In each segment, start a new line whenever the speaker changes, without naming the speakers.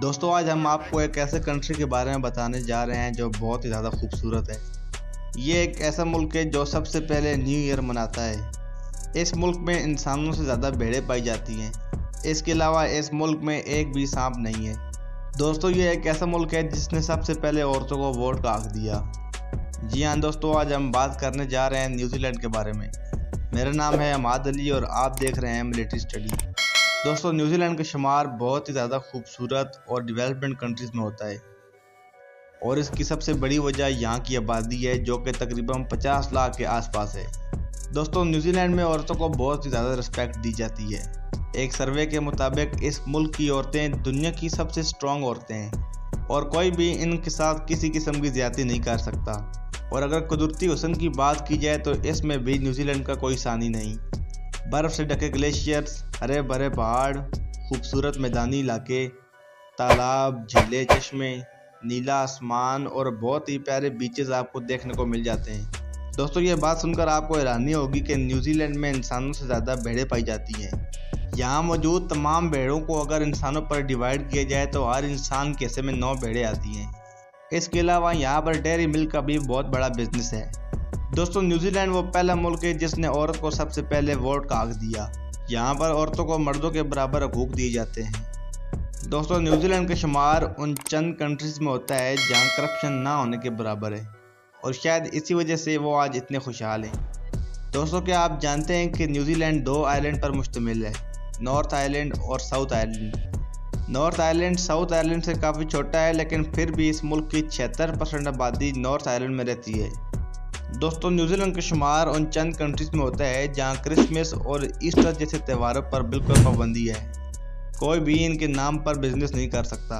दोस्तों आज हम आपको एक ऐसे कंट्री के बारे में बताने जा रहे हैं जो बहुत ही ज़्यादा खूबसूरत है। ये एक ऐसा मुल्क है जो सबसे पहले न्यू ईयर मनाता है। इस मुल्क में इंसानों से ज़्यादा भेड़ें पाई जाती हैं। इसके अलावा इस मुल्क में एक भी सांप नहीं है। दोस्तों ये एक ऐसा मुल्क है जिसने सबसे पहले औरतों को वोट का हक दिया। जी हाँ दोस्तों, आज हम बात करने जा रहे हैं न्यूजीलैंड के बारे में। मेरा नाम है अमाद अली और आप देख रहे हैं मिलिट्री स्टडी। दोस्तों न्यूजीलैंड का शुमार बहुत ही ज़्यादा खूबसूरत और डेवलपमेंट कंट्रीज़ में होता है और इसकी सबसे बड़ी वजह यहाँ की आबादी है जो कि तकरीबन 50 लाख के आसपास है। दोस्तों न्यूजीलैंड में औरतों को बहुत ही ज़्यादा रिस्पेक्ट दी जाती है। एक सर्वे के मुताबिक इस मुल्क की औरतें दुनिया की सबसे स्ट्रॉन्ग औरतें हैं और कोई भी इनके साथ किसी किस्म की ज़्यादती नहीं कर सकता। और अगर कुदरती हुस्न की बात की जाए तो इसमें भी न्यूजीलैंड का कोई सानी नहीं। बर्फ़ से ढके ग्लेशियर्स, हरे भरे पहाड़, खूबसूरत मैदानी इलाके, तालाब, झीलें, चश्मे, नीला आसमान और बहुत ही प्यारे बीचेस आपको देखने को मिल जाते हैं। दोस्तों ये बात सुनकर आपको हैरानी होगी कि न्यूजीलैंड में इंसानों से ज़्यादा भेड़ें पाई जाती हैं। यहाँ मौजूद तमाम भेड़ों को अगर इंसानों पर डिवाइड किया जाए तो हर इंसान के हिस्से में 9 भेड़ें आती हैं। इसके अलावा यहाँ पर डेयरी मिल्क का भी बहुत बड़ा बिजनेस है। दोस्तों न्यूजीलैंड वो पहला मुल्क है जिसने औरत को सबसे पहले वोट का हक दिया। यहाँ पर औरतों को मर्दों के बराबर हकूक दिए जाते हैं। दोस्तों न्यूजीलैंड का शुमार उन चंद कंट्रीज़ में होता है जहाँ करप्शन ना होने के बराबर है और शायद इसी वजह से वो आज इतने खुशहाल हैं। दोस्तों क्या आप जानते हैं कि न्यूजीलैंड 2 आइलैंड पर मुश्तमिल है, नॉर्थ आइलैंड और south island. North island south island से काफ़ी छोटा है लेकिन फिर भी इस मुल्क की 76% आबादी नॉर्थ आइलैंड में रहती है। दोस्तों न्यूजीलैंड का शुमार उन चंद कंट्रीज़ में होता है जहां क्रिसमस और ईस्टर जैसे त्योहारों पर बिल्कुल पाबंदी है। कोई भी इनके नाम पर बिजनेस नहीं कर सकता।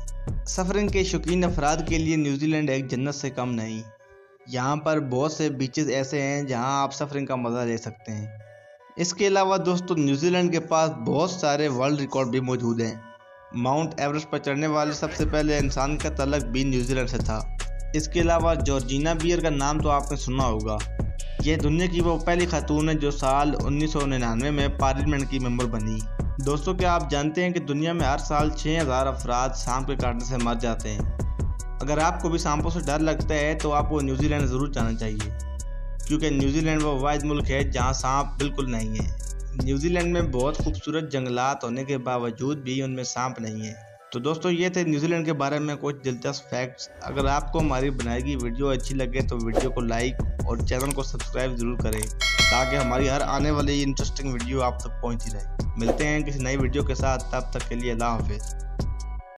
सफरिंग के शौकीन अफराद के लिए न्यूजीलैंड एक जन्नत से कम नहीं। यहाँ पर बहुत से बीचेस ऐसे हैं जहां आप सफरिंग का मज़ा ले सकते हैं। इसके अलावा दोस्तों न्यूजीलैंड के पास बहुत सारे वर्ल्ड रिकॉर्ड भी मौजूद हैं। माउंट एवरेस्ट पर चढ़ने वाले सबसे पहले इंसान का तलक भी न्यूजीलैंड से था। इसके अलावा जॉर्जिना बियर का नाम तो आपने सुना होगा। यह दुनिया की वो पहली खातून है जो साल 1999 में पार्लियामेंट की मेंबर बनी। दोस्तों क्या आप जानते हैं कि दुनिया में हर साल 6000 अफराद सांप के काटने से मर जाते हैं। अगर आपको भी सांपों से डर लगता है तो आपको न्यूजीलैंड ज़रूर जाना चाहिए क्योंकि न्यूजीलैंड वो वाहिद मुल्क है जहाँ सांप बिल्कुल नहीं है। न्यूजीलैंड में बहुत खूबसूरत जंगलात होने के बावजूद भी उनमें सांप नहीं है। तो दोस्तों ये थे न्यूजीलैंड के बारे में कुछ दिलचस्प फैक्ट्स। अगर आपको हमारी बनाई गई वीडियो अच्छी लगे तो वीडियो को लाइक और चैनल को सब्सक्राइब ज़रूर करें ताकि हमारी हर आने वाली इंटरेस्टिंग वीडियो आप तक पहुंचती रहे। मिलते हैं किसी नई वीडियो के साथ, तब तक के लिए अल्लाह हाफिज़।